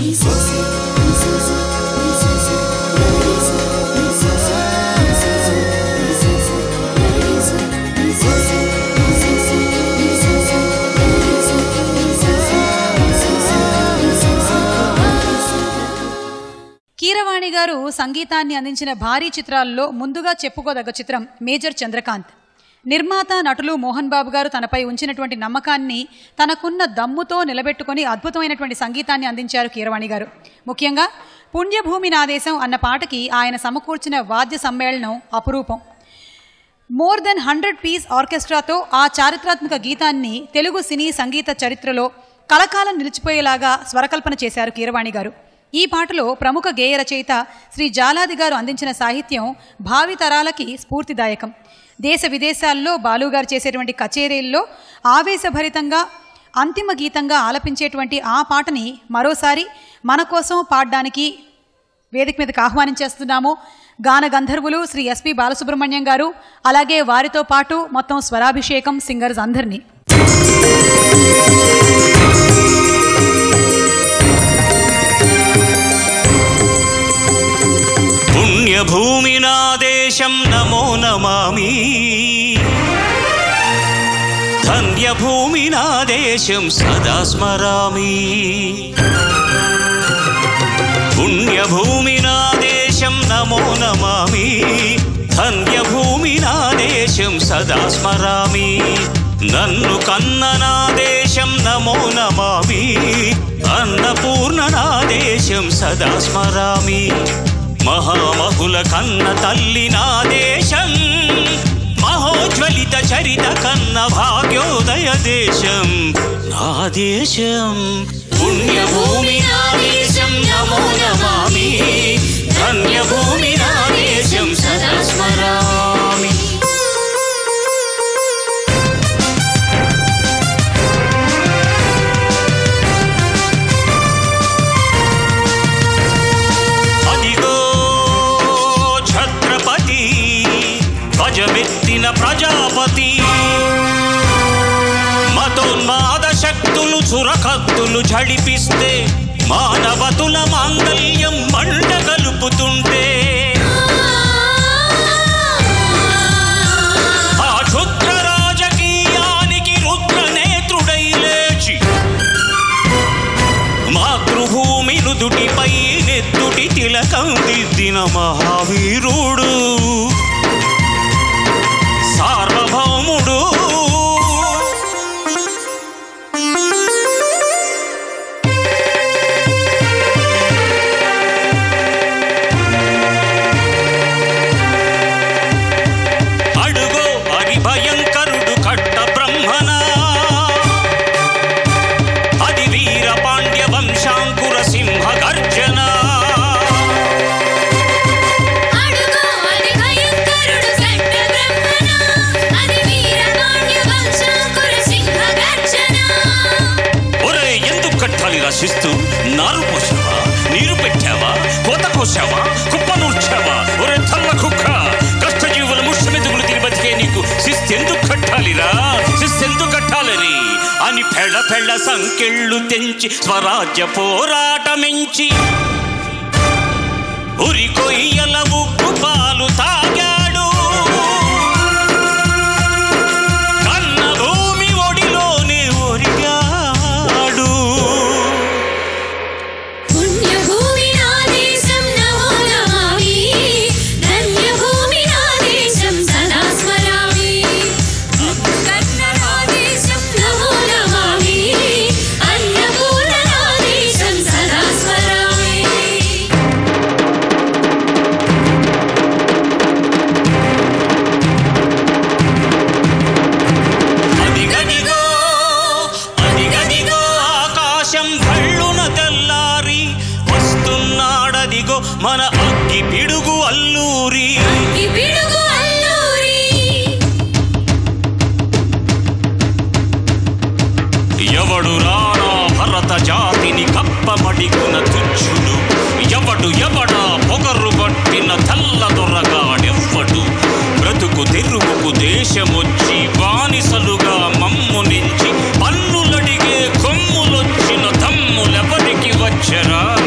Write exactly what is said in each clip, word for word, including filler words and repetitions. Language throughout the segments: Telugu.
కీరవాణి గారు సంగీతాన్ని అందించిన భారీ చిత్రాల్లో ముందుగా చెప్పుకోదగ్గ చిత్రం మేజర్ చంద్రకాంత్. నిర్మాత నటులు మోహన్ బాబు గారు తనపై ఉంచినటువంటి నమ్మకాన్ని తనకున్న దమ్ముతో నిలబెట్టుకుని అద్భుతమైనటువంటి సంగీతాన్ని అందించారు కీరవాణి గారు. ముఖ్యంగా పుణ్యభూమి నా దేశం అన్న పాటకి ఆయన సమకూర్చిన వాద్య సమ్మేళనం అపురూపం. మోర్ దెన్ హండ్రెడ్ పీస్ ఆర్కెస్ట్రాతో ఆ చారిత్రాత్మక గీతాన్ని తెలుగు సినీ సంగీత చరిత్రలో కలకాలం నిలిచిపోయేలాగా స్వరకల్పన చేశారు కీరవాణి గారు. ఈ పాటలో ప్రముఖ గేయ రచయిత శ్రీ జాలాది గారు అందించిన సాహిత్యం భావితరాలకి స్ఫూర్తిదాయకం. దేశ విదేశాల్లో బాలుగారు చేసేటువంటి కచేరీల్లో ఆవేశభరితంగా అంతిమ గీతంగా ఆలపించేటువంటి ఆ పాటని మరోసారి మన కోసం పాడడానికి వేదిక మీదకి ఆహ్వానించేస్తున్నాము. గాన గంధర్వులు శ్రీ ఎస్పి బాలసుబ్రహ్మణ్యం గారు, అలాగే వారితో పాటు మొత్తం స్వరాభిషేకం సింగర్స్ అందరినీ. పుణ్యభూమి నా దేశం నమో నమామి, ధన్యభూమి నా దేశం సదా స్మరామి. పుణ్యభూమి నా దేశం నమో నమామి, ధన్యభూమి నా దేశం సదా స్మరామి. నన్ను కన్న నా దేశం నమో నమామి, అన్నపూర్ణ నా దేశం సదా స్మరామి. మహామహుల కన్న తల్లి నా దేశం, మహోజ్వలిత చరిత కన్న భాగ్యోదయ దేశం నా దేశం. పుణ్యభూమి నా దేశం నమో నమామి, ధన్యభూమి నా దేశం సదా స్మరామి. గజమెత్తిన ప్రజాపతి, మతోన్మాద శక్తులు చురకత్తులు ఝడిపిస్తే మానవతుల మాంగల్యం మంట కలుపుతుంటే, ఆ క్షుద్ర రాజకీయానికి రుద్రనేత్రుడై లేచి మాతృభూమి నుదుటిపై నెత్తుటి తిలకం దిద్దిన మహావీరుడు సార్వభౌముడు. అడుగో హరి భయంకరుడు కట్ట బ్రహ్మణ, అది వీర పాండ్య వంశాంకుర సింహ గర్జన. శిస్తు నారు పోసావా, నీరు పెట్టావా, కోత కోసావా, కుప్పనూర్చావా? ఒరే తల్ల కుక్క, కష్టజీవుల ముష్టమెదుగులు తిని బతికే నీకు శిస్తెందుకు కట్టాలిరా, శిస్తెందుకు కట్టాలని అని పెళ్ళ పెళ్ళ సంకెళ్ళు తెంచి స్వరాజ్య పోరాటమించి ఉరి కొయ్యల ఉప్పు పాలు తాగాడు. కన్న భూమి ఒడిలోనే ఒరిగాడు. మన అగ్గి పిడుగు అల్లూరి, ఎవడు రానా భరత జాతిని కప్పమడిగున తుచ్చుడు, ఎవడు ఎవడా పొగరు పట్టిన తెల్ల దొరగాడెవ్వడు. బ్రతుకు తెరువుకు దేశమొచ్చి బానిసలుగా మమ్ము నుంచి పన్నులడిగే కొమ్ములొచ్చిన తమ్ములెవరికి వచ్చరా?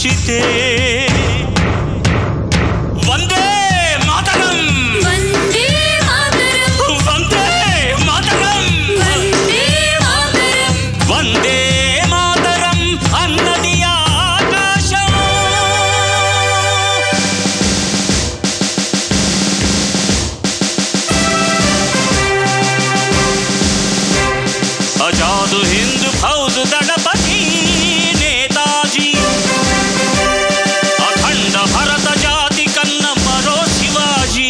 పిలిచితే వందే మాతరం వందే మాతరం వందే మాతరం వందే మాతరం వందే మాతరం అన్నది ఆకాశం. आजाद हिंद फौज दड़पति नेताजी अखंड भरत जाति कन्न मरो शिवाजी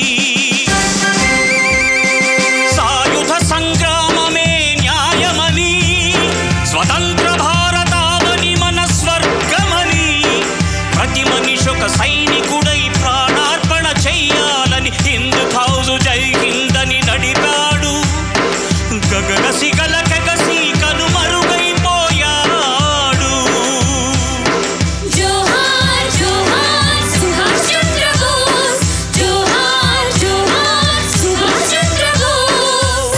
सायुध संग्राम में न्यायमनी स्वतंत्र भारतावनि मन स्वर्गमनी प्रति मनिषोक सैनिकुडै प्राणार्पण చెయ్యాలని హింద్ ఫౌజు జై హిందని నడిపాడు. గగన సిగల కగసి కనుమరుగైపోయాడు. జోహార్ జోహార్ సుభాష్ చంద్ర బోస్ జోహార్ జోహార్ సుభాష్ చంద్ర బోస్.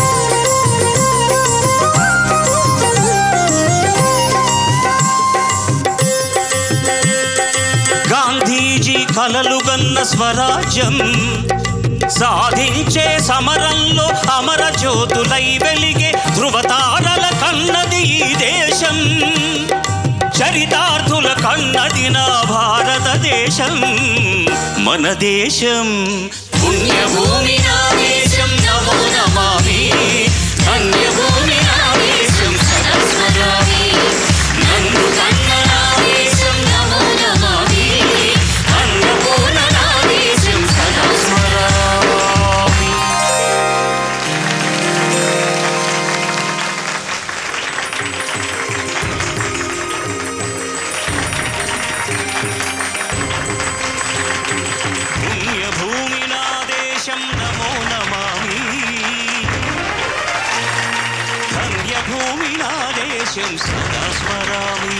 గాంధీజీ కలలుగన్న స్వరాజ్యం సాధించే సమరంలో అమర జ్యోతులై వెలిగే ధృవతారల కన్నది ఈ దేశం. చరితార్థుల కన్నది నా భారతదేశం మన దేశం. పుణ్యభూమి నా దేశం నమో నమామి ధన్యభూమి నా దేశం సదా స్మరామి నన్ను కన్న నా దేశం నమో నమామి అన్నపూర్ణ నా దేశం సదా స్మరామి. పుణ్యభూమి నా దేశం నమో నమామి ధన్యభూమి నా దేశం సదా స్మరామి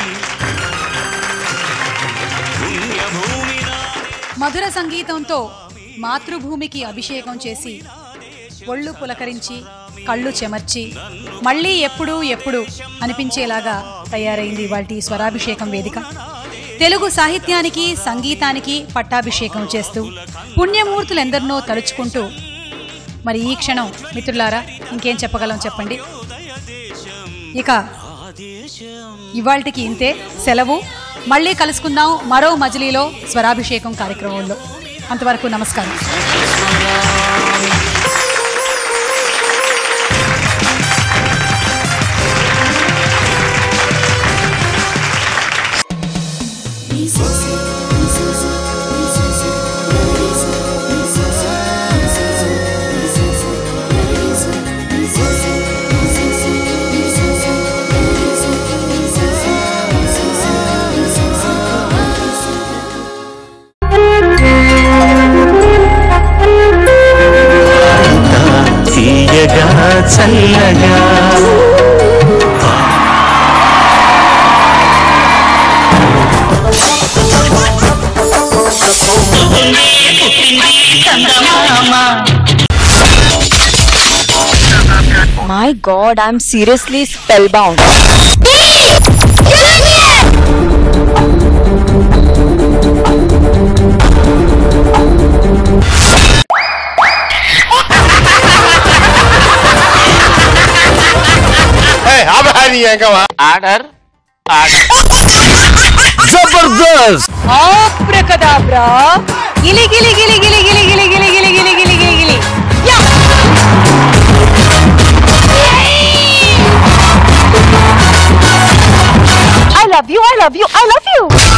పుణ్యభూమి నా. మధుర సంగీతంతో మాతృభూమికి అభిషేకం చేసి ఒళ్ళు పులకరించి కళ్ళు చెమర్చి మళ్ళీ ఎప్పుడు ఎప్పుడు అనిపించేలాగా తయారైంది వాటి స్వరాభిషేకం వేదిక. తెలుగు సాహిత్యానికి సంగీతానికి పట్టాభిషేకం చేస్తూ పుణ్యమూర్తులెందరినో తలుచుకుంటూ మరి ఈ క్షణం మిత్రులారా ఇంకేం చెప్పగలం చెప్పండి. ఇక ఇవాల్టికి ఇంతే సెలవు. మళ్ళీ కలుసుకుందాం మరో మజిలీలో స్వరాభిషేకం కార్యక్రమంలో. అంతవరకు నమస్కారం. చల్లగా My God, I'm seriously spellbound. Order order జబర్దస్త్ Abracadabra. Gili gili gili gili gili gili gili gili gili gili gili gili. Yeah. I love you. I love you. I love you.